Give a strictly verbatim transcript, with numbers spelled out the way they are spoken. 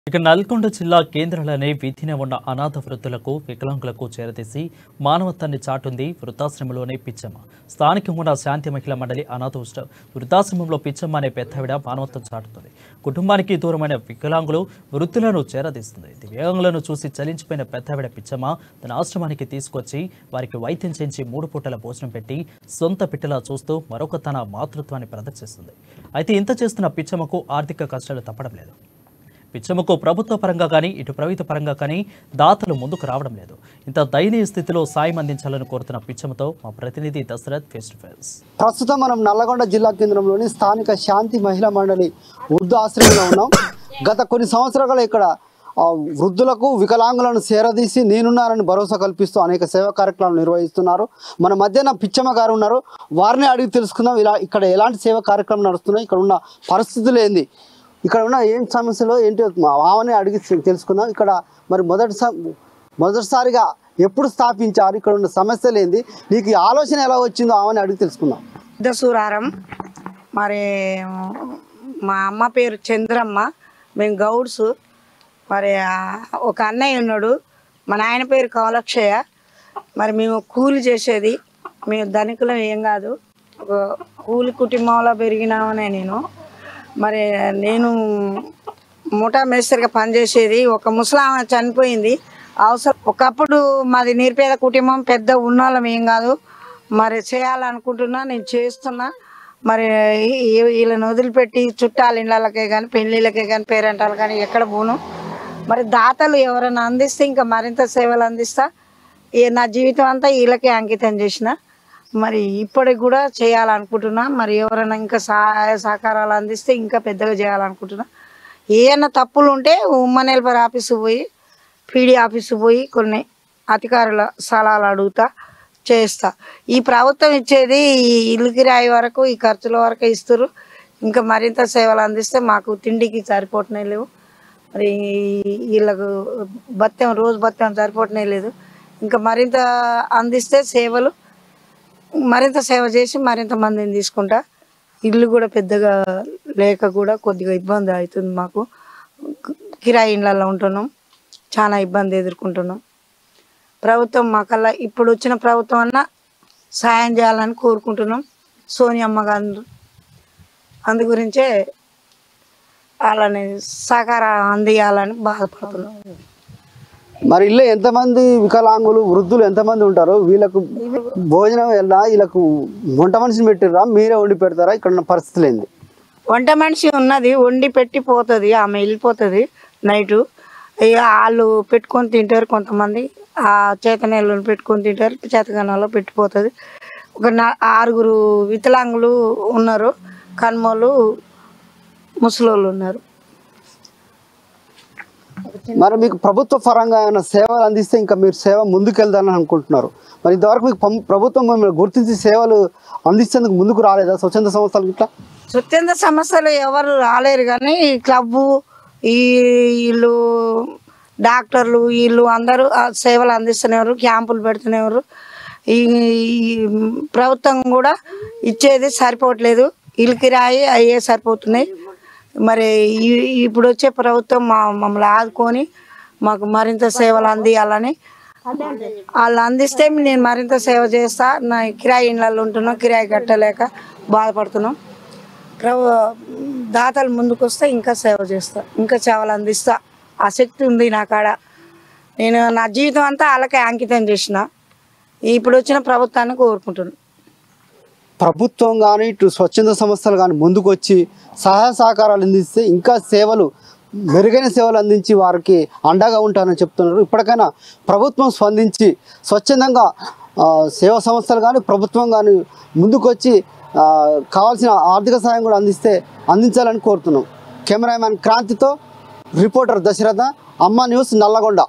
ఇక నల్గొండ జిల్లా కేంద్రంలోని వీధిన ఉన్న అనాథ వృద్ధులకు వికలాంగులకు చేరదీసి మానవత్వాన్ని చాటుంది వృద్ధాశ్రమంలోని పిచ్చమ్మ. స్థానికంగా ఉన్న శాంతి మహిళా మండలి అనాథ వృద్ధాశ్రమంలో పిచ్చమ్మ అనే పెద్దవిడ మానవత్వం చాటుతుంది. కుటుంబానికి దూరమైన వికలాంగులు వృద్ధులను చేరదీస్తుంది. దివ్యాంగులను చూసి చలించిపోయిన పెద్దవిడ పిచ్చమ్మ తన ఆశ్రమానికి తీసుకొచ్చి వారికి వైద్యం చేయించి మూడు పూటల భోజనం పెట్టి సొంత పిట్టలా చూస్తూ మరొక తన మాతృత్వాన్ని ప్రదర్శిస్తుంది. అయితే ఇంత చేస్తున్న పిచ్చమ్మకు ఆర్థిక కష్టాలు తప్పడం లేదు. పిచ్చమ్మకు ప్రభుత్వ పరంగా కానీ ఇటు ప్రైవేటు పరంగా కానీ దాతలు ముందుకు రావడం లేదు. ఇంత దయనీయ స్థితిలో సాయం అందించాలని కోరుతున్న పిచ్చమ్మతో మా ప్రతినిధి దశరథ్ ఫేస్ టు ఫేస్. ప్రస్తుతం మనం నల్లగొండ జిల్లా కేంద్రంలోని స్థానిక శాంతి మహిళా మండలి వృద్ధ ఆశ్రమంలో ఉన్నాం. గత కొన్ని సంవత్సరాలుగా ఇక్కడ వృద్ధులకు వికలాంగులను చేరదీసి నేనున్నారని భరోసా కల్పిస్తూ అనేక సేవా కార్యక్రమాలు నిర్వహిస్తున్నారు. మన మధ్యన పిచ్చమ్మ గారు ఉన్నారు. వారిని అడిగి తెలుసుకుందాం ఇలా ఇక్కడ ఎలాంటి సేవా కార్యక్రమం నడుస్తున్నాయి, ఇక్కడ ఉన్న పరిస్థితులు ఏంది, ఇక్కడ ఉన్న ఏం సమస్యలు ఏంటి ఆమెనే అడిగి తెలుసుకుందాం. ఇక్కడ మరి మొదటిసారి మొదటిసారిగా ఎప్పుడు స్థాపించారు, ఇక్కడ ఉన్న సమస్యలు ఏంది, నీకు ఈ ఆలోచన ఎలా వచ్చిందో ఆమెని అడిగి తెలుసుకుందాం. దసూరారం మరి మా అమ్మ పేరు చంద్రమ్మ, మేము గౌడ్స్. మరి ఒక అన్నయ్య ఉన్నాడు, మా నాయన పేరు కమలక్షయ్య. మరి మేము కూలి చేసేది, మేము ధనికులం ఏం కాదు, ఒక కూలి కుటుంబంలో పెరిగినామనే నేను. మరి నేను ముఠా మేస్త్రిగా పనిచేసేది. ఒక ముసలామె చనిపోయింది అవసరం. ఒకప్పుడు మాది నిరుపేద కుటుంబం, పెద్ద ఉన్నోళ్ళం ఏం కాదు. మరి చేయాలనుకుంటున్నా, నేను చేస్తున్నా. మరి వీళ్ళని వదిలిపెట్టి చుట్టాల ఇళ్ళకే కానీ పెళ్ళిళ్ళకే కానీ పేరెంటాలు కానీ ఎక్కడ పోను. మరి దాతలు ఎవరైనా అందిస్తే ఇంకా మరింత సేవలు అందిస్తా. నా జీవితం అంతా వీళ్ళకే అంకితం చేసిన. మరి ఇప్పటికి కూడా చేయాలనుకుంటున్నా. మరి ఎవరైనా ఇంకా సహాయ సహకారాలు అందిస్తే ఇంకా పెద్దగా చేయాలనుకుంటున్నా. ఏమైనా తప్పులు ఉంటే ఉమ్మన్ హెల్పర్ ఆఫీసు పోయి, పీడీ ఆఫీసు పోయి కొన్ని అధికారుల సలహాలు అడుగుతా, చేస్తా. ఈ ప్రభుత్వం ఇచ్చేది ఈ ఇల్లు కిరాయి వరకు, ఈ ఖర్చుల వరకు ఇస్తారు. ఇంకా మరింత సేవలు అందిస్తే మాకు తిండికి సరిపోవటమే లేవు. మరి వీళ్ళకు భత్యం రోజు భత్యం సరిపోవటమే లేదు. ఇంకా మరింత అందిస్తే సేవలు మరింత సేవ చేసి మరింత మందిని తీసుకుంటా. ఇల్లు కూడా పెద్దగా లేక కూడా కొద్దిగా ఇబ్బంది అవుతుంది మాకు. కిరాయి ఇళ్ళల్లో ఉంటున్నాం, చాలా ఇబ్బంది ఎదుర్కొంటున్నాం. ప్రభుత్వం మాకల్లా ఇప్పుడు వచ్చిన ప్రభుత్వం అన్నా సాయం చేయాలని కోరుకుంటున్నాం. సోనియమ్మ గారు అందు గురించే వాళ్ళని సహకారం అందియాలని బాధపడుతున్నాం. మరి ఇల్లు ఎంతమంది వికలాంగులు వృద్ధులు ఎంతమంది ఉంటారో వీళ్ళకు భోజనం ఎలా, వీళ్ళకు వంట మనిషిని పెట్టిర్రా, మీరే వండి పెడతారా? ఇక్కడ ఉన్న పరిస్థితులు ఏంది? వంట మనిషి ఉన్నది, వండి పెట్టి పోతుంది, ఆమె వెళ్ళిపోతుంది నైటు. ఇక వాళ్ళు పెట్టుకొని తింటారు, కొంతమంది ఆ చేతనేళ్ళని పెట్టుకొని తింటారు, చేతగనాల్లో పెట్టిపోతుంది. ఒక నా ఆరుగురు వికలాంగులు ఉన్నారు, కన్మోళ్ళు ముసలోళ్ళు ఉన్నారు. మరి మీకు ప్రభుత్వ పరంగా ఏమైనా సేవలు అందిస్తే ఇంకా మీరు సేవ ముందుకెళ్దాలని అనుకుంటున్నారు. మరి ఇంతవరకు మీకు ప్రభుత్వం మిమ్మల్ని గుర్తించి సేవలు అందించేందుకు ముందుకు రాలేదా? స్వచ్ఛంద సంస్థలు ఇట్లా స్వచ్ఛంద సంస్థలు ఎవరు రాలేరు, కానీ క్లబ్బు ఈ వీళ్ళు డాక్టర్లు వీళ్ళు అందరూ సేవలు అందిస్తున్నారు, క్యాంపులు పెడుతున్నారు. ఈ ప్రభుత్వం కూడా ఇచ్చేది సరిపోవట్లేదు, ఇల్లు కిరాయి అయ్యే సరిపోతున్నాయి. మరి ఇప్పుడు వచ్చే ప్రభుత్వం మా మమ్మల్ని ఆదుకొని మాకు మరింత సేవలు అందియాలని, వాళ్ళు అందిస్తే నేను మరింత సేవ చేస్తా. నా కిరాయి ఇళ్ళల్లో ఉంటున్నాం, కిరాయి కట్టలేక బాధపడుతున్నాం. ప్రభు దాతలు ముందుకు వస్తే ఇంకా సేవ చేస్తా, ఇంకా సేవలు అందిస్తా. ఆ శక్తి ఉంది నా కాడ. నేను నా జీవితం అంతా వాళ్ళకే అంకితం చేసిన. ఇప్పుడు వచ్చిన ప్రభుత్వాన్ని కోరుకుంటున్నాను. ప్రభుత్వం కానీ ఇటు స్వచ్ఛంద సంస్థలు కానీ ముందుకు వచ్చి సహాయ సహకారాలు అందిస్తే ఇంకా సేవలు మెరుగైన సేవలు అందించి వారికి అండగా ఉంటారని చెప్తున్నారు. ఇప్పటికైనా ప్రభుత్వం స్పందించి స్వచ్ఛందంగా సేవా సంస్థలు కానీ ప్రభుత్వం కానీ ముందుకు వచ్చి కావాల్సిన ఆర్థిక సహాయం కూడా అందిస్తే అందించాలని కోరుతున్నాం. కెమెరామ్యాన్ క్రాంతితో రిపోర్టర్ దశరథ, అమ్మ న్యూస్, నల్లగొండ.